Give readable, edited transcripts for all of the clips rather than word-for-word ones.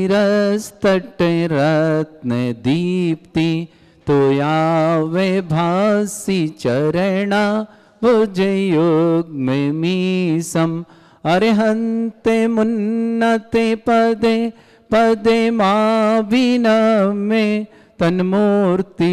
नीरस्तटे रत्न दीप्ति तोयावे भासी चरणा भुजयोग में मीसम अरिहंते मुन्नते पदे पदे माविनमे तन्मूर्ति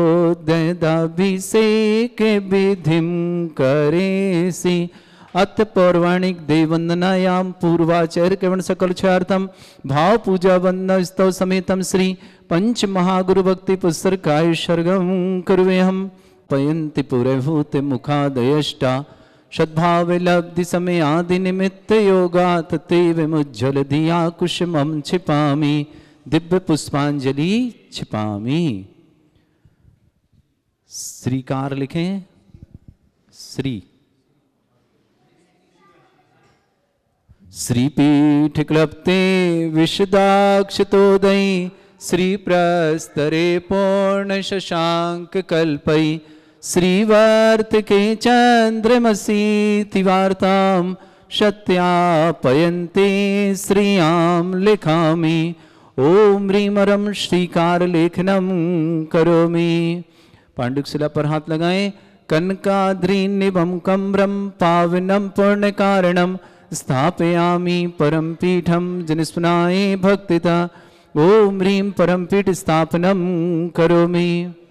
सोदभिषेक विधिम करेसि। अथ पौराणिक देववंदनायां पूर्वाचार्य केवल सकल क्षार्थम भाव पूजा वंदना स्तव समेतम श्री पंच महागुरु भक्ति पुस्तकाय सर्गम कुर्वेहम। पयंति पुरभूत मुखादयष्टा सद्भाव लब्धि समय आदि निमित्त योगात ते विमुज्जल दिया कुशमम छिपामी दिव्य पुष्पांजलि छिपामी। श्रीकार लिखें श्री श्रीपीठ क्लप्ते विशदाक्षतोदयी श्री प्रस्तरे पूर्ण शशांक कल्पई श्रीवर्त के चंद्रमसी तिवार्ताम सत्यापयन्ते श्रियाम लिखामि। ओम ह्रीमरम श्रीकार लेखनम करोमि। पांडुशिला पर हाथ लगाएं। कनकाद्रि निभम कम्रम पावनम पुण्य कारणम स्थापयामि परम पीठम जनिस्पनाए भक्तिता। ओम ह्रीम परम पीठ स्थापनम करोमि।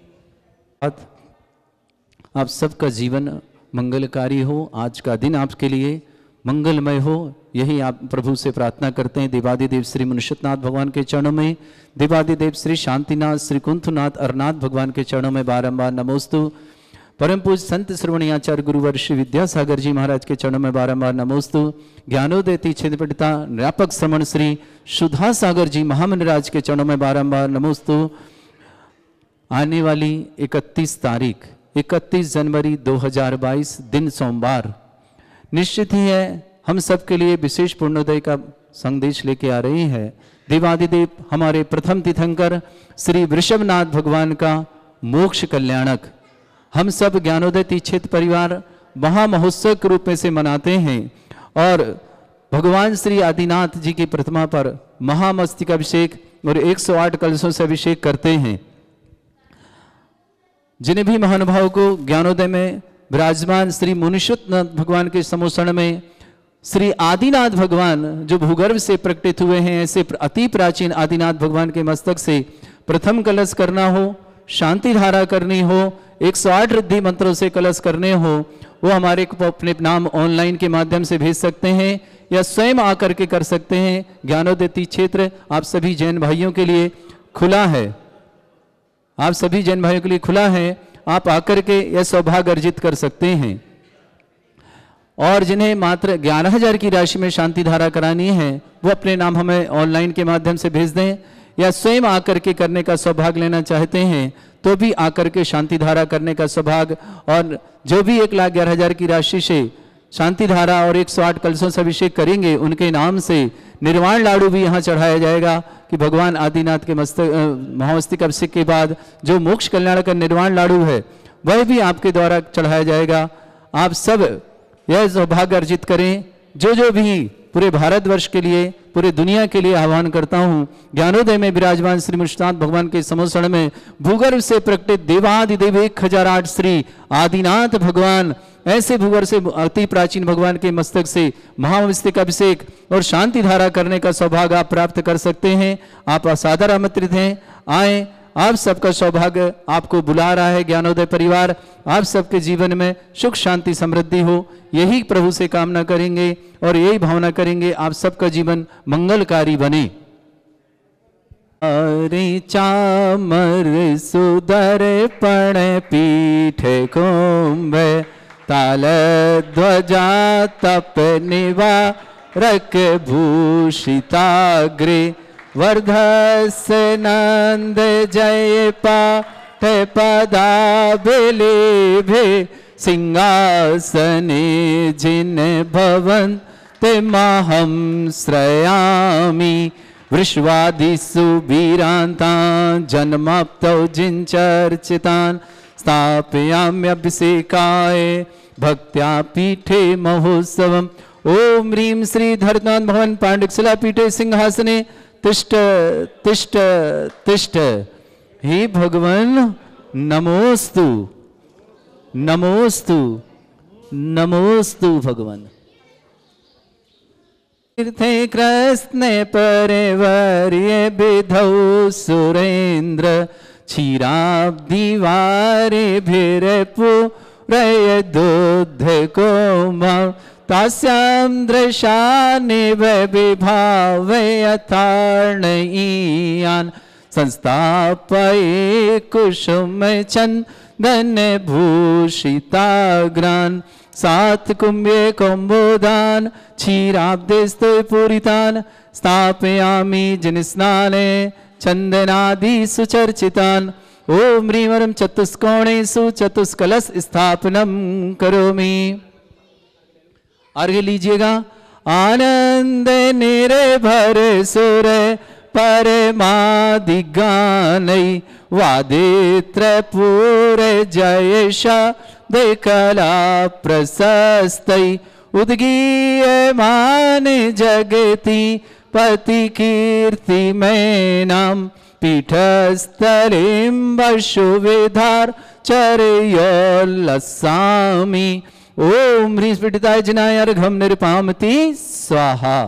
आप सबका जीवन मंगलकारी हो, आज का दिन आपके लिए मंगलमय हो, यही आप प्रभु से प्रार्थना करते हैं। देवादिदेव श्री मनुष्यनाथ भगवान के चरणों में, देवादिदेव श्री शांतिनाथ श्री कुंथनाथ अरनाथ भगवान के चरणों में बारंबार नमोस्तु। परम पूज संत श्रवणी आचार्य गुरुवर श्री विद्यासागर जी महाराज के चरणों में बारंबार नमोस्तु। ज्ञानोदय तीक्षित पंडिता व्यापक श्रमण श्री सुधा सागर जी महामंडराज के चरणों में बारंबार नमोस्तु। आने वाली 31 जनवरी 2022 दिन सोमवार निश्चित ही है हम सब के लिए विशेष पूर्णोदय का संदेश लेके आ रही है। देवादिदेव हमारे प्रथम तीर्थंकर श्री वृषभनाथ भगवान का मोक्ष कल्याणक हम सब ज्ञानोदय तीक्षित परिवार महामहोत्सव के रूप में से मनाते हैं और भगवान श्री आदिनाथ जी की प्रतिमा पर महामस्तक अभिषेक और 108 कलशों से अभिषेक करते हैं। जिन्हें भी महानुभाव को ज्ञानोदय में विराजमान श्री मुनिषुतनाथ भगवान के समोषण में श्री आदिनाथ भगवान जो भूगर्भ से प्रकटित हुए हैं, ऐसे अति प्राचीन आदिनाथ भगवान के मस्तक से प्रथम कलश करना हो, शांति धारा करनी हो, 108 रिद्धि मंत्रों से कलश करने हो, वो हमारे को अपने नाम ऑनलाइन के माध्यम से भेज सकते हैं या स्वयं आकर के कर सकते हैं। ज्ञानोदय तीर्थ क्षेत्र आप सभी जैन भाइयों के लिए खुला है, आप सभी जैन भाइयों के लिए खुला है। आप आकर के यह सौभाग्य अर्जित कर सकते हैं। और जिन्हें मात्र 11,000 की राशि में शांति धारा करानी है वो अपने नाम हमें ऑनलाइन के माध्यम से भेज दें या स्वयं आकर के करने का सौभाग्य लेना चाहते हैं तो भी आकर के शांति धारा करने का सौभाग्य। और जो भी 1,11,000 की राशि से शांति धारा और 108 कलशों से अभिषेक करेंगे उनके नाम से निर्वाण लाडू भी यहाँ चढ़ाया जाएगा कि भगवान आदिनाथ के महामस्तक अभिषेक के बाद जो मोक्ष कल्याण का निर्वाण लाडू है वह भी आपके द्वारा चढ़ाया जाएगा। आप सब यह सौभाग्य अर्जित करें। जो भी पूरे भारतवर्ष के लिए, पूरे दुनिया के लिए आह्वान करता हूँ। ज्ञानोदय में विराजमान श्री मुनिषुतनाथ भगवान के समोषण में भूगर्भ से प्रकटित देवादिदेव 1008 श्री आदिनाथ भगवान, ऐसे भूगर्भ से अति प्राचीन भगवान के मस्तक से महामस्तक अभिषेक और शांति धारा करने का सौभाग्य आप प्राप्त कर सकते हैं। आप सादर आमंत्रित हैं, आए। आप सबका सौभाग्य आपको बुला रहा है। ज्ञानोदय परिवार आप सबके जीवन में सुख शांति समृद्धि हो, यही प्रभु से कामना करेंगे और यही भावना करेंगे आप सबका जीवन मंगलकारी बने। अरे चामर सुदर पण पीठ कुंभ ताल ध्वजा तप निवारक भूषिताग्रे वर्धस्य नंद जय पाठ पदाबिलेभे सिंहासने जिन भवन्ते महं श्रयामि वृषवादिषु वीरान्तान् जन्माप्तौ जिनचर्चितान् स्थापयाम्यभिषेकाय भक्त्या पीठे महोत्सवम्। ओम ह्रीं श्री धरनाथ भवन पांडुशिला पीठे सिंहासने तिष्ठ तिष्ठ तिष्ठ। हे भगवान नमोस्तु नमोस्तु नमोस्तु भगवान। तीर्थे कृष्ण परिवर्य विधौ सुरेन्द्र क्षीराब्धिवारे भिरपुरय दुग्ध कोमल तास्यां दृशानिव विभावय यथार्णयीयान् संस्थापये कुसुम चंदन भूषिताग्रान् सात कुंभे कुंभोदान क्षीराब्देस्तु पूरितान् स्थापयामि जिनस्नाने चंदनादि सुचर्चितान्। ओम ह्रीं चतुष्कोणेषु चतुष्कलश स्थापनम करोमि। अर्घ्य लीजिएगा। आनंद निर्भर सुर परमादिगानै वादित्र पूर जयशा कला प्रशस्तै उद्गीयमान जगति पति कीर्ति में नाम पीठस्थलिं वशुविधार चर्योल्लसामि। ओम ह्रीं स्फटिकाय जिनाय अर्घ्यं निरुपामति स्वाहा।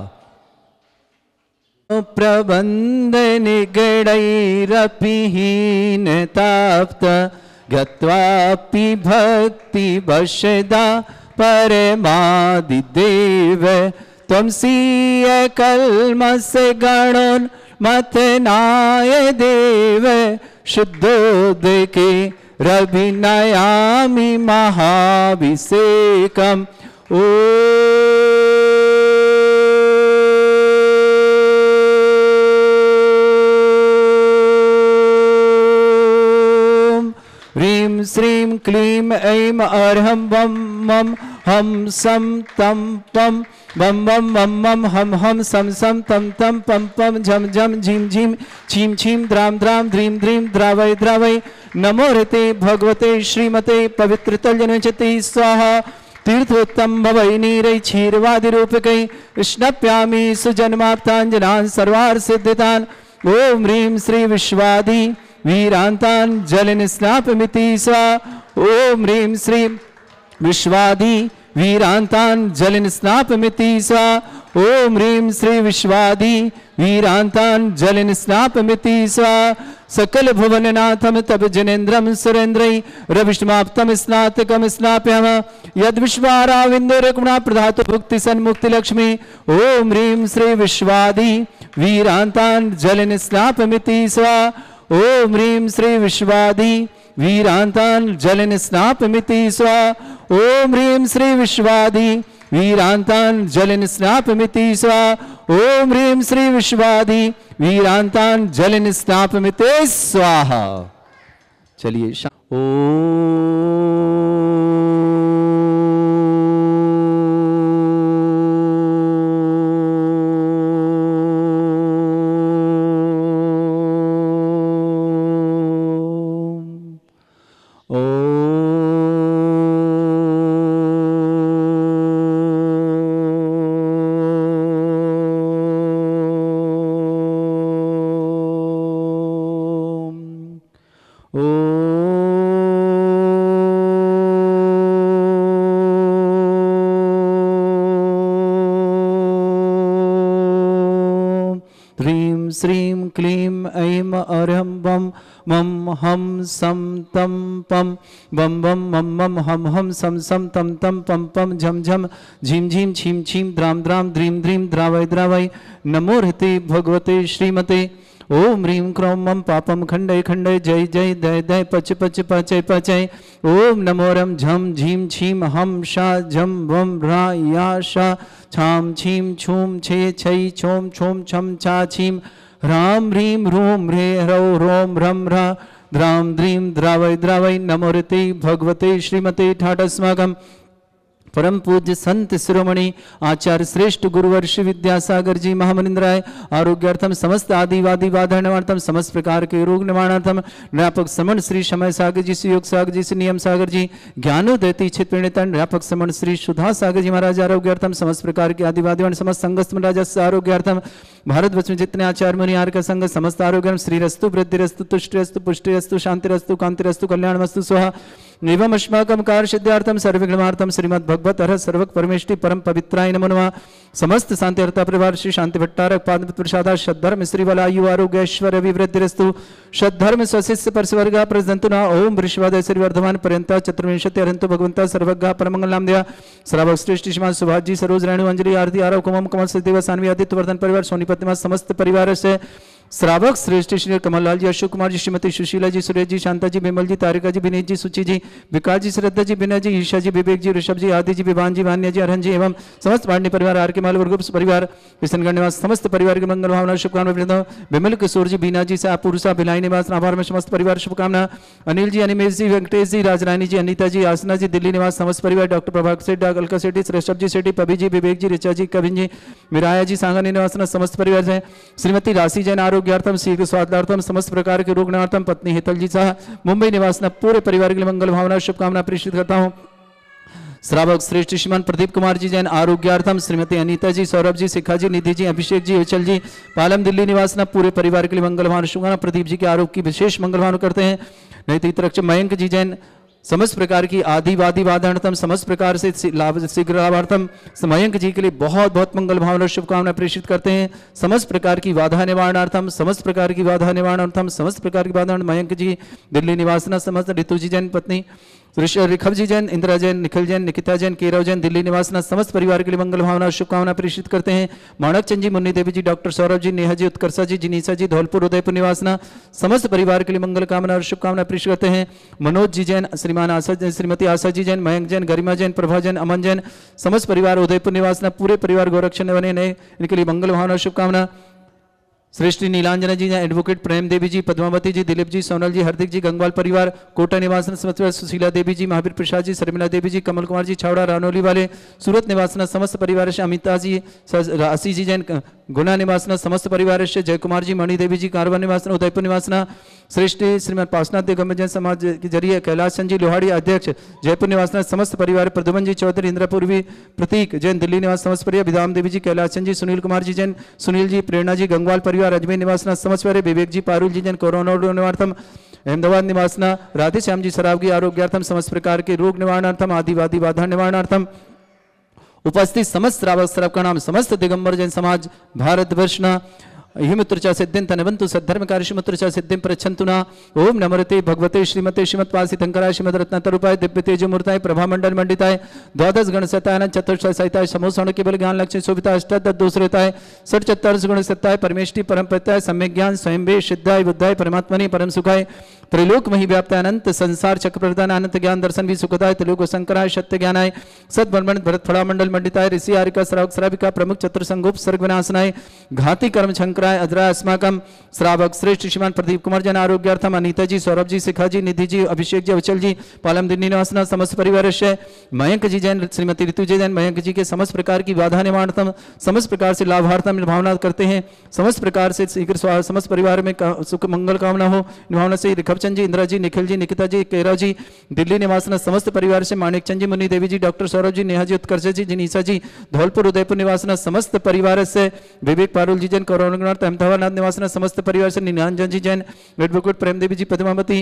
प्रबंध निगडैरपि हीनताप्त गत्वापि भक्ति वशदा परमादिदेव त्वमसीय कल्मष गणोन्मथनाय देव शुद्धोदके रविनयामि महाभिषेकम्। ह्रीं श्रीं क्लीं ऐं अर्हं वं मं हम सम तम पम बम बम मम मम हम हम सम सम तम तम पम पम झम झम झीम झीम छीम छीम द्राम द्राम ध्रीम ध्रीम द्रावय द्रावय। नमो ऋते भगवते श्रीमते पवित्रतल्यनुचते स्वाहा। तीर्थोत्तम भवै नीरै क्षीरवादि रूपकै स्नप्यामि सुजन्माप्ताञ्जनान् सर्वार्थ सिद्धितान्। ओम ह्रीं श्री विश्वादि वीरांतान् जलिन स्नापमिति स्वाहा। ओम ह्रीं श्री विश्वादि वीरांतान् जलिन स्नापमिति स्वाहा। ओम ह्रीं श्री विश्वादि वीरांतान् जलिन स्नापमिति स्वाहा। सकल भुवननाथम तब जनेन्द्रम सुरेन्द्रै रविष्माप्तम स्नातकम स्नाप्यम यद विश्वाराविंदो रकुणा प्रधातु भुक्ति सन्मुक्ति लक्ष्मी। ओम ह्रीं श्री विश्वादि वीरांतान् जलिन स्नापमिति स्वाहा। ओम ह्रीं श्री विश्वादि वीरांतान् जलिन स्नापमिति स्वाहा। ओम ह्रीं श्री विश्वादि वीरांतान् जलिन स्नापमिति स्वाहा। ओम ह्रीं श्री विश्वादि वीरांतान् जलिन स्नापमिति स्वाहा। चलिए श्रीं क्लीं ऐं अर्हं वं मं हम सम तम पम बम बम मम मम हम हम सम सम तम तम पम पम झम झम झीम झीम छीम छीम द्राम द्राम ध्रीम ध्रीम द्रावय द्रावय। नमो ऋते भगवते श्रीमते। ओम ह्रीं क्रों मम पापम खंडय खंडय जय जय दय दय पच पच पचय पचय। ओम नमो रम झम झीम छीम हम शा झम वम रा या शा छाम छीम छूम छे छै छोम छोम छम छा छीम ह्रां ह्रीं ह्रूं ह्रे ह्रौ ह्रों ह्रं ह्रा द्रां द्रीं द्रावय द्रावय। नमो ऋते भगवते श्रीमते ठाटस्माकं परम पूज्य संत शिरोमणि आचार्य श्रेष्ठ गुरुवर श्री विद्यासागर जी महामनिंद्राय आरोग्यार्थम समस्त आदिवादी बाधा निवारणार्थम समस्त प्रकार के रोग निवारणार्थम व्यापक समन श्री समय सागर जी श्री योग सागर जी श्री नियम सागर जी ज्ञानोदयति चित प्रणितन व्यापक समन श्री सुधा सागर जी महाराज आरोग्यार्थम समस्त प्रकार के आदिवादी समस्त संगस्त राजस्व आरोग्यार्थम भारतवर्ष में जितने आचार्य मुनि आर्य का संग समस्त आरोग्यम श्री रस्तु वृद्धिरस्तु तुष्टिरस्तु पुष्टिरस्तु शांतिरस्तु कांतिरस्तु कल्याणमस्तु स्वाहा एवं अस्माकं कार्य सिद्धार्थम सर्वविघ्नार्थम श्रीमद् भगवत हर सर्वक परमेष्टि परम पवित्राय नमो नमः समस्त शांति हर्ता परिवार श्री शांति भट्टारक पाद प्रसादा सद्धर्म श्री वलायु आरोग्य ऐश्वर्य अभिवृद्धिरस्तु सद्धर्म स्वशिष्य परस्वर्गा प्रजंतु न ओम वृषवादय श्री वर्धमान पर्यंता चतुर्विंशति अरंतो भगवंता सर्वज्ञ परमंगल नाम दिया श्रावक श्रेष्ठ श्रीमान सुभाष जी सरोज रेणु अंजलि आरती आरव कुमम कमल सदेव सानवी आदित्य वर्धन परिवार सोनीपत निवास समस्त परिवार से श्रावक श्रेष्ठ श्री कमललाल जी अशोक कुमार जी श्रीमती सुशीला जी सुरेश जी शांता जी विमल जी तारिका जी विनीत जी सुचि जी विकास जी श्रद्धा जी विनय जी ईशा जी विवेक जी ऋषभ जी आदि जी विभान जी वान्य जी अरहन जी एवं समस्त पांडे परिवार आर के माल वर्ग परिवार किशनगढ़ निवास समस्त परिवार की मंगल भावना शुभकामना विमल किशोर जी बीना जी से पुरुषा भिलाई निवास आभार में समस्त परिवार शुभकामना अनिल जी अनिमेश जी वेंकटेश जी राजरानी जी अनिता जी आसना जी दिल्ली निवास समस्त परिवार डॉक्टर प्रभाकर सेठ अलका सेठी ऋषभ जी सेठी पभी जी विवेक जी ऋचा जी कविन जी मिराया जी सांगानी निवास समस्त परिवार से श्रीमती राशि जैन आरोग्यार्थम शीघ्र स्वास्थ्यार्थम समस्त प्रकार के रोग निवारणार्थम पत्नी हेतल जी साह मुंबई निवास पूरे परिवार के लिए मंगल भावना शुभकामना प्रेषित करता हूँ। श्रावक श्रेष्ठ श्रीमान प्रदीप कुमार जी जैन आरोग्यार्थम श्रीमती अनीता जी सौरभ जी शिखा जी निधि जी अभिषेक जी विचल जी पालम दिल्ली निवास पूरे परिवार के लिए मंगल भावना शुभकामना प्रदीप जी के आरोग्य की विशेष मंगल भावना करते हैं। नहीं तो मयंक जी जैन समस्त प्रकार की आदिवादी वादार्थम समस्त प्रकार से शीघ्र लाभार्थम मयंक जी के लिए बहुत बहुत मंगल भावना शुभकामना प्रेषित करते हैं। समस्त प्रकार की बाधा निवारणार्थम समस्त प्रकार की बाधा निवारणार्थम समस्त प्रकार की बाधा मयंक जी दिल्ली निवासना समस्त ऋतु जी जैन पत्नी ऋखभ जी जैन इंदिरा जैन निखिल जैन निकिता जैन केरव जैन दिल्ली निवासना समस्त परिवार के लिए मंगल भावना शुभकामना प्रेषित करते हैं। माणक चंद जी मुन्नी देवी जी डॉक्टर सौरभ जी नेहा जी उत्कर्षा जी जिनीसा जी धौलपुर उदयपुर निवासना समस्त परिवार के लिए मंगल कामना और शुभकामना प्रेषित करते हैं। मनोज जी जैन श्रीमान आशा जैन श्रीमती आशा जी जैन मयंक जैन गरिमा जैन प्रभा जैन अमन जैन समस्त परिवार उदयपुर निवासना पूरे परिवार गौरक्षण बने नए इनके लिए मंगल भावना शुभकामना। श्रेष्ठ नीलांजना जी एडवोकेट प्रेम देवी जी पद्मावती जी दिलीप जी सोनल जी हार्दिक जी गंगवाल परिवार कोटा निवासन समस्त सुशीला देवी जी महावीर प्रसाद जी शर्मिला देवी जी कमल कुमार जी छावड़ा रानौली वाले सूरत निवासना समस्त परिवार से अमिता जी राशि जी जैन गुना निवासना समस्त परिवार से जय कुमार जी मणि देवी जी कारवा निवासना उदयपुर निवासना श्रेष्ठ श्रीमान पासनाथ दिगंबर जैन समाज के जरिए कैलाश चंद जी लोहाड़ी अध्यक्ष जयपुर निवासना समस्त परिवार प्रद्युमन जी चौधरी इंद्रपूर्वी प्रतीक जैन दिल्ली निवास समस्त परिवार विधाम देवी जी कैलाश चंद जी सुनील कुमार जी जैन सुनील जी प्रेरणा जी गंगवाल परिवार अजमेर निवासना समस्त परिवार विवेक जी पारुल जी जैन कोरोना निवारणार्थम अहमदाबाद निवासना राधे श्याम जी सराव की आरोग्यार्थम समस्त प्रकार के रोग निवारणार्थम आदिवादी बाधा निवारणार्थम उपस्थित समस्त श्रावक श्रावक का नाम समस्त दिगंबर जैन समाज भारतवर्षना हिमत्रचा सिद्धिं तनवन्तु सद्धर्मकार्य शिवत्रचा सिद्धिं प्रच्छन्तु न ओम नमरते भगवते श्रीमते श्रीमत्पासितंकराय श्रीमद्रत्नतरूपाय दिव्य तेजमूर्ताय प्रभामंडल मंडिताय द्वादश गण सताय चतुर्थ सहिताय समोसण केवल ज्ञान लक्ष्य शोभिता अष्टादश दूसरेताय षट चत्वारश गुण सत्ताय परमेष्टि परम प्रत्याय सम्यक ज्ञान स्वयं वे सिद्धाय बुद्धाय परमात्मनि परम सुखाय त्रिलोक मही व्याप्त अनंत संसार चक्र प्रदान अनंत ज्ञान दर्शन भी सुखदाय त्रिलोक शंकराय सत्य ज्ञानाय सद्ब्रह्मण भरत फड़ा मंडल मंडिताय ऋषि आरिका श्रावक श्राविका प्रमुख चतुर संगोप सर्ग विनाशनाय घाती कर्म शंकराय अद्रा अस्माकम श्रावक श्रेष्ठ श्रीमान प्रदीप कुमार जन आरोग्यार्थम अनीता जी सौरभ जी शिखा जी निधि जी अभिषेक जी अविचल जी पालम दिल्ली निवासना समस्त परिवार से मयंक जी जैन श्रीमती ऋतु जी जैन मयंक जी के समस्त प्रकार की बाधा निवारणार्थम समस्त प्रकार से लाभार्थम भावना करते हैं। समस्त प्रकार से शीघ्र समस्त परिवार में सुख मंगल कामना हो भावना से ऋखभचंद जी इंदिरा जी निखिल जी निकिता जी केरव जी दिल्ली निवासना समस्त परिवार से माणिक चंद जी मुन्नी देवी जी डॉक्टर सौरभ जी नेहा जी उत्कर्ष जी जिनीसा जी धौलपुर उदयपुर निवासना समस्त परिवार से विवेक पारुल जी जैन कौरवनाथ अहमदाबाद निवासना समस्त परिवार से नीलांजन जी जैन एडवोकेट प्रेम देवी जी पद्मावती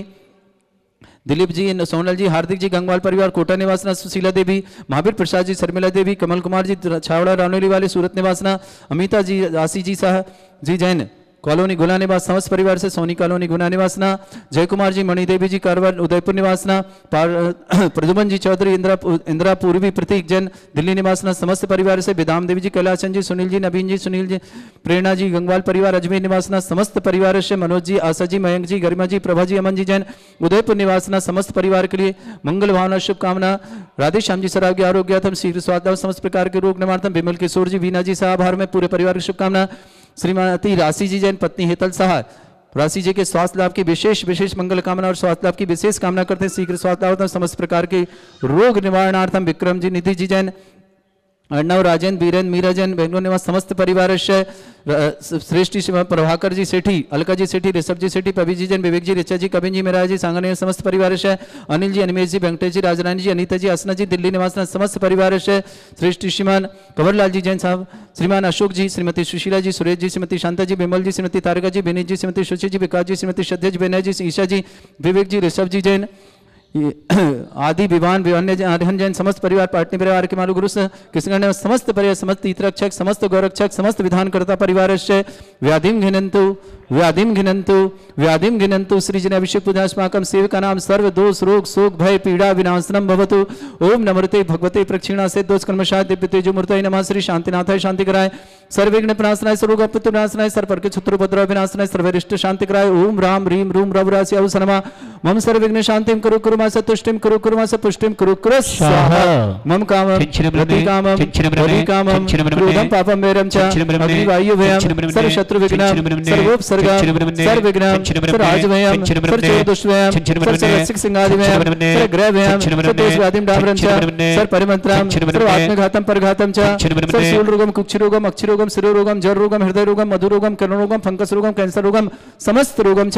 दिलीप जी सोनल जी हार्दिक जी गंगवाल परिवार कोटा निवासना सुशीला देवी महावीर प्रसाद जी शर्मिला देवी कमल कुमार जी छावड़ा रानौली वाले सूरत निवासना अमिता जी आशी जी शाह जी जैन कॉलोनी गुना निवास समस्त परिवार से सोनी कॉलोनी गुना निवासना जय कुमार जी मणि देवी जी कारवार उदयपुर निवासना प्रद्युमन जी चौधरी इंदिरा पूर्वी प्रतीक जैन दिल्ली निवासना समस्त परिवार से विधाम देवी जी कैलाश चंद जी सुनील जी नवीन जी सुनील जी प्रेरणा जी गंगवाल परिवार अजमेर निवासना समस्त परिवार से मनोज जी आशा जी मयंक जी गरिमा जी प्रभा जी अमन जी जैन उदयपुर निवासना समस्त परिवार के लिए मंगल भावना शुभकामना। राधे श्याम जी सराव की आरोग्यार्थम शीघ्र स्वास्थ्य समस्त प्रकार के रोग निवारणार्थम विमल किशोर जी वीना जी साहब में पूरे परिवार की शुभकामना। श्रीमती राशि जी जैन पत्नी हेतल साहा राशि जी के स्वास्थ्य लाभ की विशेष मंगल कामना और स्वास्थ्य लाभ की विशेष कामना करते हैं। शीघ्र स्वास्थ्य लाभ समस्त प्रकार के रोग निवारणार्थम विक्रम जी, निधि जी जैन, अर्णव राजेंद्र, वीरेंद्र, मीरा जैन, बेंगलोर निवास समस्त परिवार श्रेष्ठी प्रभाकर जी सेठी, अलका जी सेठी, ऋषभ जी सेठी, पवी जी जैन, विवेक जी, ऋचा जी, कविन जी, मेरा जी, सांगने समस्त परिवार अनिल जी, अनिमेश जी, वेंकटेश जी, राजरानी जी, अनीता जी, असना जी, दिल्ली निवास समस्त परिवार श्रेष्ठी श्रीमान कंवरलाल जी जैन साहब, श्रीमान अशोक जी, श्रीमती सुशीला जी, सुरेश जी, श्रीमती शांता जी, विमल जी, श्रीमती तारिका जी, विनीत जी, श्रीमती सुशी जी, विकास जी, श्रीमती श्रद्धेश जी, विनय जी, ईशा जी, विवेक जी, ऋषभ जी जैन, आदि विवान विवान्य जैन समस्त परिवार, पाटनी परिवार के मालू गुरु कृष्ण समस्त परिवार, समस्त तीर्थरक्षक, समस्त गौरक्षक, समस्त विधानकर्ता परिवार व्याधिम घिनंतु श्रीजन अभिषेक पूजास्माकं सेवका नाम सर्व दोष रोग शोक भय पीड़ा विनाशनम भवतु। ओम नमस्ते भगवते प्रक्षिणा से दोष कर्मशाय दिव्य तेजो मूर्तये नमः। श्री शांतिनाथाय शांति कराय, सर्वविघ्न प्रणाशनाय, सर्वोपत्ति विनाशनाय, सर्वपर के शत्रु उपद्रव विनाशनाय, सर्वरिष्ट शांति कराय। ओम राम ह्रीम रूम रवरासि अवसनमा मम सर्वविघ्न शांतिम कुरु कुरु मा सतुष्टिम कुरु कुरु मा सपुष्टिम कुरु कुरु स्वाहा। मम कामं रति कामं रति कामं क्रोधं पापं वैरं च अग्निवायु भयं सर्व शत्रु विघ्नं सर्वोपसर्गं सर्वविघ्नं सर्वराजभयं सर्वदुष्टभयं सर्वरसिक सिंहादिभयं सर्वग्रहभयं सर्वदोषव्याधिं डामरं च सर्वपरिमन्त्रं सर्वात्मघातं परघातं च सर्वशूलरोगं कुक्षिरोगं अक्षिरोगं शिरोरोगं जररोगं हृदयरोगं मधुरोगं कर्णरोगं फंगसरोगं कैंसर रोगं समस्त रोगं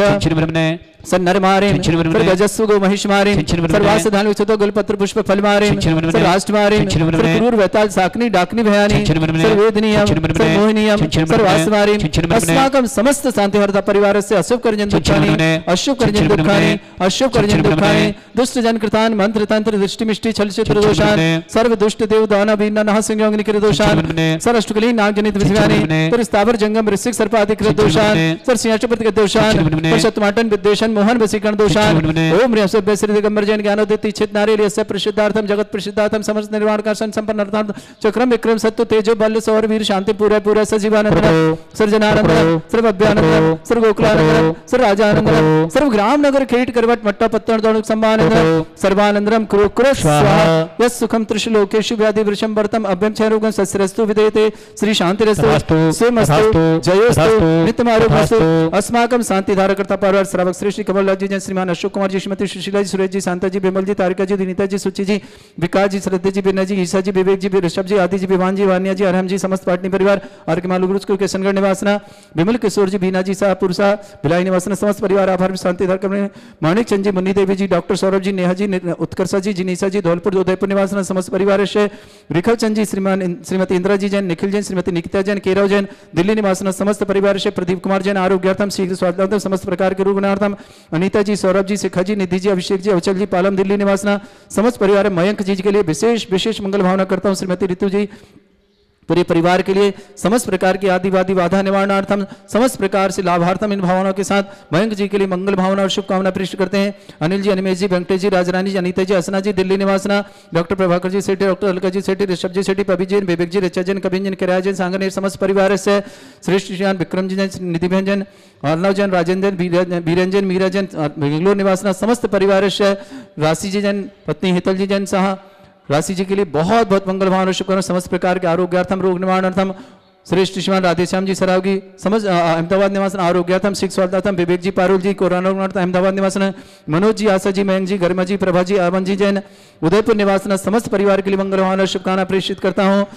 च सन्नरमारें सर्वजस्सुगो महिषमारें सर्वासधान विचतो गलपत्र पुष्प फलमारें सर्वाष्टमारें सर्वक्रूर वैताल साकनी डाकनी भयानी सर्ववेदनीयं सर्वमोहिनीयं सर्वास्मारें अस्माकं समस्त शांतिवर्ता परिवारस्य अशुभ कर्जन दुःखानि अशुभ कर्जन दुःखानि अशुभ कर्जन दुःखानि दुष्ट जन कृतान मंत्र तंत्र दृष्टि मिष्टि छल चित्र दोषान सर्व दुष्ट देव दानव वीर नह संयोग निकृत दोषान सर अष्टकली नाग जनित विषयानि पर स्थावर जंगम ऋषिक सर्प आदि कृत दोषान सर सिंहासपति के दोषान पर शतमाटन विद्वेषण मोहन वसीकरण दोषान ओम ह्रीं श्री श्री दिगंबर जैन ज्ञानोदित चित नारी प्रसिद्धार्थम जगत प्रसिद्धार्थम समस्त निर्वाण कर्षण संपन्न अर्थात चक्रम विक्रम सत्व तेजो बल सौर वीर शांति पूरा पूरा सजीवानंद सर्जनानंद सर्व अभ्यानंद सर्व गोकुलानंद सर्व राजानंद सर्व ग्राम नगर खेट करवट मट्टा पत्तन दौड़ संबानंद सर्वानंदरम कुरु कुरु स्वाहा यस सुखम त्रिशलोकेषु व्याधि वृषम वर्तम अभ्यम क्षयरोगं सस्यरस्तु विदेते श्री शांतिरस्तु सेमस्तु जयोस्तु नित्यमारोग्यस्तु अस्माकं शांतिधारकर्ता परिवार श्रावक श्री कमललाल जी जैन श्रीमान अशोक कुमार जी श्रीमती सुशीला जी सुरेश जी शांता जी विमल जी तारिका जी दिनीता जी सुचि जी विकास जी श्रद्धे जी विनय जी ईसा जी विवेक जी ऋषभ जी आदि जी विवान जी वानिया जी अरहम जी समस्त पाटनी परिवार और के मालू गुरु किशनगढ़ निवासना विमल किशोर जी बीना जी शाहपुरसा भिलाई निवासना समस्त परिवार आभार शांति धारक माणिक चंद जी मुन्नी देवी जी डॉक्टर सौरभ जी नेहा जी उत्कर्षा जी जिनीसा जी धौलपुर उदयपुर निवासना समस्त परिवार रिखल चंद जी श्रीमती इंदिरा जी जैन निखिल जैन श्रीमती निकिता जैन केरव जैन दिल्ली निवासना समस्त परिवार प्रदीप कुमार जैन आरोग्यार्थम शीघ्र स्वास्थ्यार्थम समस्त प्रकार के रोगनार्थम अनीता जी सौरभ जी शिखा जी निधि जी अभिषेक जी अवचल जी पालम दिल्ली निवासना समस्त परिवार मयंक जी के लिए विशेष मंगल भावना करता हूँ। श्रीमती ऋतु जी पूरे परिवार के लिए समस्त प्रकार की आदिवादी बाधा निवारणार्थम समस्त प्रकार से लाभार्थम इन भावनाओं के साथ मयंक जी के लिए मंगल भावना और शुभकामना प्रेषित करते हैं। अनिल जी अनिमेश जी वेंकटेश जी राजरानी जी अनीता जी असना जी दिल्ली निवासना डॉक्टर प्रभाकर जी सेठी डॉक्टर अलका जी सेठी ऋषभ जी सेठी पवी जी विवेक जी ऋचा जैन कविन जैन किराया जैन सांगनेर समस्त परिवार से श्रेष्ठ श्रीयान विक्रम जी जैन निधि बहन जैन अर्णव जैन राजेंद्र वीरेंजन मीरा जैन बेंगलोर निवासना समस्त परिवार से राशि जी जैन पत्नी हितल जी जैन साहा राशि जी के लिए बहुत बहुत मंगल भावना शुक्र समस्त प्रकार के आरोग्यार्थम रोग निवारणार्थम श्रेष्ठ श्रीमान राधेश्याम जी सरावगी समझ अहमदाबाद निवासन आरोग्यार्थम शिख स्वास्थ्यार्थम विवेक जी पारुल जी कोरोना अहमदाबाद निवासन मनोज जी आशा जी मयंक जी गरिमा जी प्रभा जी अमन जी जैन उदयपुर निवासन समस्त परिवार के लिए मंगल भावना शुभकामना प्रेषित करता हूँ।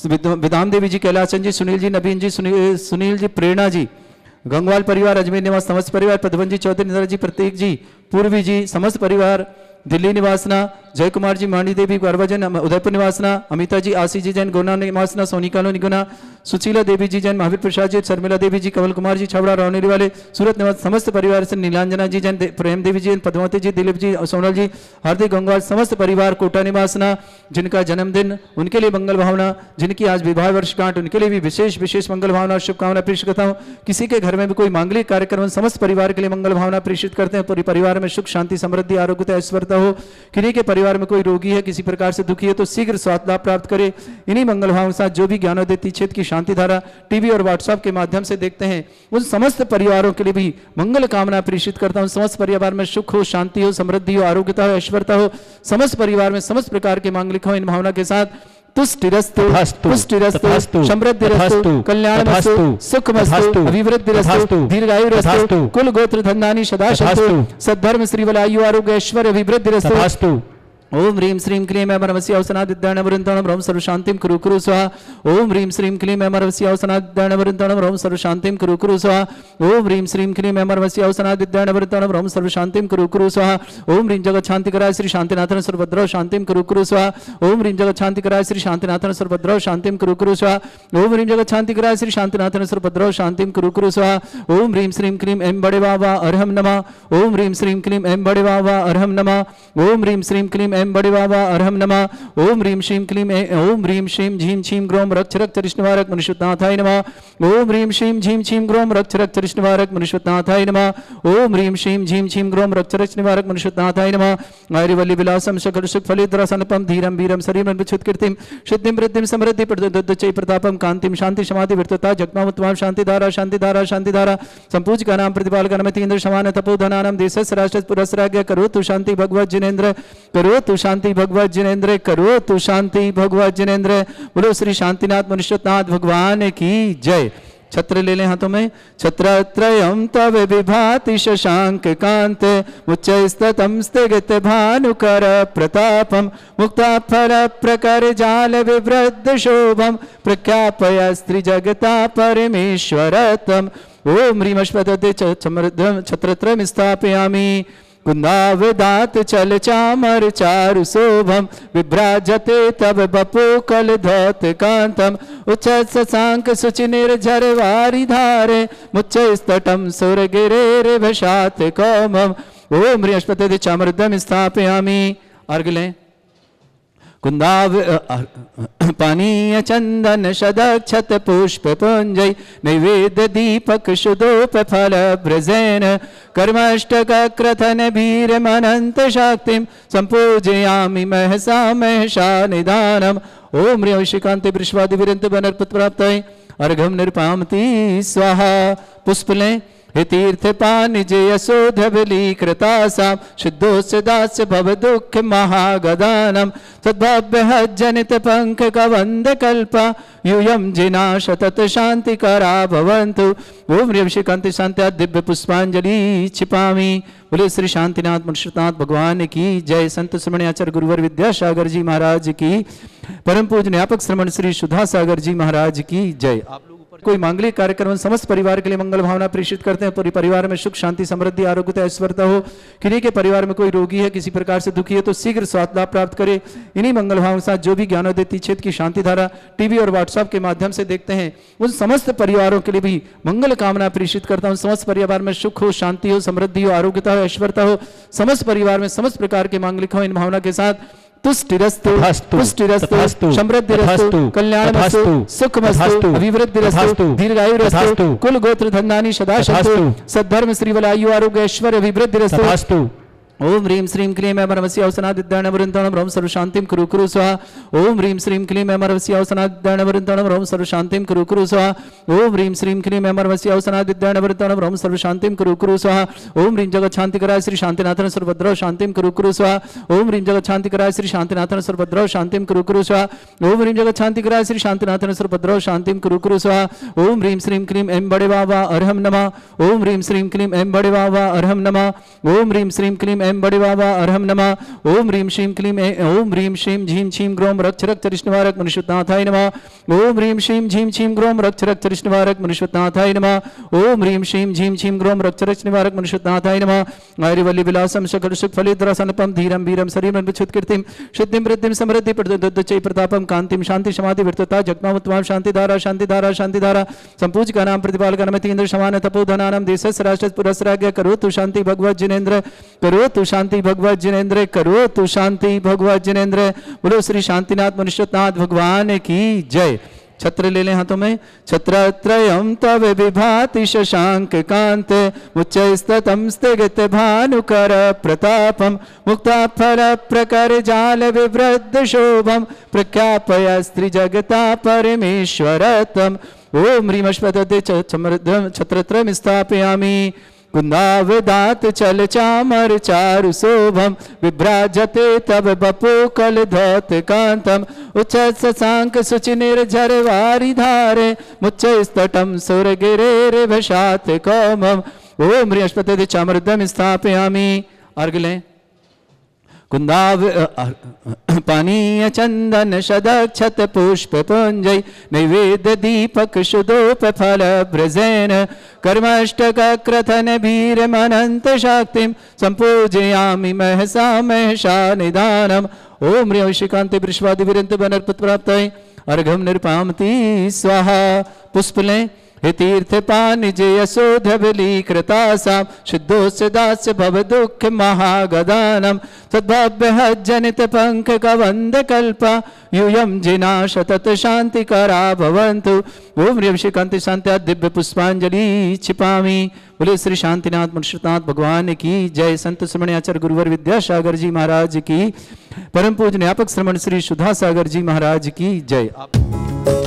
विधान देवी जी कैलाशन जी सुनील जी नवीन जी सुनील जी प्रेरणा जी गंगवाल परिवार अजमेर निवास समस्त परिवार पदवन जी चौधरी निधर जी प्रतीक जी पूर्वी जी समस्त परिवार दिल्ली निवासना जय कुमार जी मानी देवी गर्वजन उदयपुर निवासना अमिता जी आशी जी जैन गोना निवासना सोनिका निगुना सुशीला देवी जी जैन महावीर प्रसाद जी शर्मिला देवी जी कमल कुमार जी छबड़ा रौनेरी वाले सूरत निवास समस्त परिवार से नीलांजना जी जैन प्रेम देवी जी पद्मावती जी दिलीप जी सोनल जी हार्दिक गंगवाल समस्त परिवार कोटा निवासना जिनका जन्मदिन उनके लिए मंगल भावना जिनकी आज विवाह वर्षगांठ उनके लिए भी विशेष मंगल भावना और शुभकामना प्रेषित करता हूँ। किसी के घर में भी कोई मांगलिक कार्यक्रम समस्त परिवार के लिए मंगल भावना प्रेषित करते हैं। पूरे परिवार में सुख शांति समृद्धि आरोग्यता ऐश्वर्यता हो। किन्हीं के परिवार में कोई रोगी है किसी प्रकार से दुखी है तो शीघ्र स्वास्थ्य लाभ प्राप्त करे। इन्हीं मंगल भावों के साथ जो भी ज्ञानोदय क्षेत्र की शांति धारा टीवी और व्हाट्सएप के माध्यम से देखते हैं उन समस्त परिवारों के लिए भी मंगल कामना प्रेषित करता हूँ। समस्त परिवार में सुख हो शांति हो समृद्धि हो आरोग्यता हो ऐश्वर्यता हो समस्त परिवार में समस्त प्रकार के मांगलिक हो। इन भावना के साथ तुष्टिरस्तु पुष्टिरस्तु समृद्धिरस्तु कल्याणमस्तु सुखमस्तु अभिवृद्धिरस्तु दीर्घायुरस्तु कुल गोत्र धन्यानि सदा सन्तु सद्धर्म श्रीवलायु आरोग्य ऐश्वर्य अभिवृद्धिरस्तु ओम ह्रीं श्रीं क्लीं अमरवस्य अवसनादिद्याणवृन्दणं रोम सर्वशान्तिं कुरु कुरु स्वाहा ओम ह्रीं श्रीं क्लीं अमरवस्य अवसनादिद्याणवृन्दणं रोम सर्वशान्तिं कुरु कुरु स्वाहा ओम ह्रीं श्रीं क्लीं अमरवस्य अवसनादिद्याणवृन्दणं रोम सर्वशान्तिं कुरु कुरु स्वाहा ओम ह्रीं जगत शांतिकराय श्री शांतिनाथन सर्वभद्रौ शांतिं कुरु कुरु स्वाहा ओम ह्रीं जगत शांतिकराय श्री शांतिनाथन सर्वभद्रौ शांतिं कुरु कुरु स्वाहा ओम ह्रीं जगत शांतिकराय श्री शांतिनाथन सर्वभद्रौ शांतिं कुरु कुरु स्वाहा ओम ह्रीं श्रीं क्लीं एं बड़े बाबा अरहम नमः ओम ह्रीं श्रीं क्लीं एं बड़े बाबा अरहम नमः ओम ह्रीं श्रीं क्लीं एं बड़े बाबा अरहम नमः ओम ह्रीं श्रीं क्लीं ओम ह्रीं श्रीं झीं छीं ग्रोम रक्ष रक्त रिष्णवारक मनुष्यनाथाय नमः ओम ह्रीं श्रीं झीं छीं ग्रोम रक्ष रक्त रिष्णवारक मनुष्यनाथाय नमः ओम ह्रीं श्रीं झीं छीं ग्रोम रक्ष रक्त निवारक मनुष्यनाथाय नमः आयुर्वल्ली विलासम सकल सुख फलिद्रसनपम धीरम वीरम शरीरम विच्छुत कीर्तिम सिद्धिं वृद्धिं समृद्धि प्रदोदचै प्रतापम कांतिम शांति समाधि विरतता जगमावत्वाम शांतिधारा शांतिधारा शांतिधारा संपूज्य नाम प्रतिपाल इंद्र समान तपोधनानाम देशस्य राष्ट्र पुरस्राज्ञ करो तु शांति भगवत जिनेन्द्र करो तु शांति भगवत जिनेन्द्र करो तु शांति भगवत जिनेन्द्र बोलो श्री शांतिनाथ मनुष्यनाथ भगवान की जय। छत्र ले लें हाथों में। छत्रत्रयं तव विभाति शशांक कांत मुच्चैस्ततं स्थिगित भानुकर प्रतापम मुक्ता फल प्रकर जाल विवृद्ध शोभम प्रख्यापय स्त्री जगता परमेश्वरतम ओम ह्रीं अश्वत्थे छत्रत्रयं स्थापयामि कुंदावदात चल चामर चारु शोभम विभ्राजते तब बपो कल धौत कांतम उच्च शशांक सुचि निर्झर वारी धारे मुच्च स्तटम सुर गिरे भशात कौमम ओम ह्रीं अश्वत्थे चामरद्वयं स्थापयामि। अर्घ लें। कुंदाव पानीय चंदन शदक्षत पुष्प पुंजय नैवेद्य दीपक शुदोप फल ब्रजेन कर्मष्टक क्रथन भीर मनंत शक्तिम संपूजयामि महसा महसा निदानम ओम ह्रीं अभिषेकांते वृषवादि विरंत बनर्पत प्राप्तये अर्घम निर्पामति स्वाहा। पुष्प लें। हे तीर्थ पान जे यशोधबली कृतासा शुद्धोस्य दास्य भव दुख महागदानम सद्भव्य जनित पंख कवंद कल्पा यूयम जिना शतत शांति करा भवन्तु ओम ह्रीं अभिषेकांते शांत्या दिव्य पुष्पांजलि छिपामि। बोले श्री शांतिनाथ मनुष्यनाथ भगवान की जय। संत श्रमण्याचार्य गुरुवर विद्यासागर जी महाराज की, परम पूज्य न्यापक श्रमण श्री सुधा सागर जी महाराज की जय। कोई मांगलिक कार्यक्रम समस्त परिवार के लिए मंगल भावना प्रेषित करते हैं। पूरी परिवार में सुख शांति समृद्धि आरोग्यता ऐश्वर्यता हो। किन्हीं के परिवार में कोई रोगी है, किसी प्रकार से दुखी है तो शीघ्र स्वास्थ्य लाभ प्राप्त करे। इन्हीं मंगल भावों के साथ जो भी ज्ञानोदय क्षेत्र की शांति धारा टीवी और व्हाट्सएप के माध्यम से देखते हैं उन समस्त परिवारों के लिए भी मंगल कामना प्रेषित करता हूँ। समस्त परिवार में सुख हो, शांति हो, समृद्धि हो, आरोग्यता हो, ऐश्वर्यता हो। समस्त परिवार में समस्त प्रकार के मांगलिक हो। इन भावना के साथ तुष्टिरस्तु पुष्टिरस्तु समृद्धिरस्तु कल्याणमस्तु सुखमस्तु अभिवृद्धिरस्तु दीर्घायुरस्तु कुल गोत्र धन्यानि सदा सन्तु सद्धर्म श्रीवलायु आरोग्य ऐश्वर्य अभिवृद्धिरस्तु ओम ह्रीं श्रीं क्लीं अमरवस्य अवसनादिद्याणवृन्दणं रोम सर्वशान्तिं कुरु कुरु स्वाहा ओम ह्रीं श्रीं क्लीं अमरवस्य अवसनादिद्याणवृन्दणं रोम सर्वशान्तिं कुरु कुरु स्वाहा ओम ह्रीं श्रीं क्लीं अमरवस्य अवसनादिद्याणवृन्दणं रोम सर्वशान्तिं कुरु कुरु स्वाहा ओम ह्रीं जगत शांतिकराय श्री शांतिनाथन सर्वभद्रौ शान्तिं कुरु कुरु स्वाहा ओम ह्रीं जगत शांतिकराय श्री शांतिनाथन सर्वभद्रौ शान्तिं कुरु कुरु स्वाहा ओम ह्रीं जगत शांतिकराय श्री शांतिनाथन सर्वभद्रौ शान्तिं कुरु कुरु स्वाहा ओम ह्रीं श्रीं क्लीं एं बड़े बाबा अरहम नमः ओम ह्रीं श्रीं क्लीं एं बड़े बाबा अरहम नमः ओम ह्रीं श्रीं क्लीं एं बड़े बाबा अरहम नमः ओम ह्रीं श्रीं क्लीं ओम ह्रीं श्रीं झीं छीं ग्रोम रक्ष रक्त रिष्णवारक मनुष्यनाथाय नमः ओम ह्रीं श्रीं झीं छीं ग्रोम रक्ष रक्त रिष्णवारक मनुष्यनाथाय नमः ओम ह्रीं श्रीं झीं छीं ग्रोम रक्ष रक्त निवारक मनुष्यनाथाय नमः आयुर्वल्ली विलासम सकल सुख फलिद्रसनपम धीरम वीरम शरीरम विच्छुत कीर्तिम सिद्धिं वृद्धिं समृद्धि प्रदोदचै प्रतापम कांतिम शांति समाधि विरतता जगमावत्वाम शांतिधारा शांतिधारा शांतिधारा संपूज्य नाम प्रतिपाल इंद्र समान तपोधनानाम देशस्य राष्ट्र पुरस्राज्ञ करो तु शांति भगवत जिनेन्द्र करो तु शांति भगवत जिनेन्द्र करो तु शांति भगवत जिनेन्द्र बोलो श्री शांतिनाथ मनुष्यनाथ भगवान की जय। छत्र ले लें हाथों में। छत्रत्रयं तव विभाति शशांक कांत मुच्चैस्ततं स्थिगित भानुकर प्रतापम मुक्ता फल प्रकर जाल विवृद्ध शोभम प्रख्यापय स्त्री जगता परमेश्वरतम ओम ह्रीं अश्वत्थे छत्रत्रयं स्थापयामि कुंदावदात चल चामर चारु शोभम विभ्राजते तब बपो कल धौत कांतम उच्च शशांक सुचि निर्झर वारी धारे मुच्च स्तटम सुर गिरे भशात कौमम ओम बृहस्पति चामृतम स्थापयामि। अर्घ लें। कुंदाव पानीय चंदन शदक्षत पुष्प पुंजय नैवेद्य दीपक शुदोप फल ब्रजेन कर्मष्टक क्रथन भीर मनंत शक्तिम संपूजयामि महसा महसा निदानम। ओम ऋषिकांति वृषवादि वीरंत बनर्पत प्राप्त अर्घम निरपामति स्वाहा। पुष्प लें। हे तीर्थ पानि जे यशोधबली कृतासा शुद्धोस्य दास्य भव दुख महागदानम सद्भव्य जनित पंख कवंद कल्पा यूयम जिना शतत शांति करा भवन्तु। ओम ह्रीं श्रीकांति शांति दिव्य पुष्पांजलि छिपामी। बोले श्री शांतिनाथ मुनिश्रतनाथ भगवान की जय। संत श्रमण आचार्य गुरुवर विद्यासागर जी महाराज की, परम पूज्य न्यापक श्रमण श्री सुधा सागर जी महाराज की जय।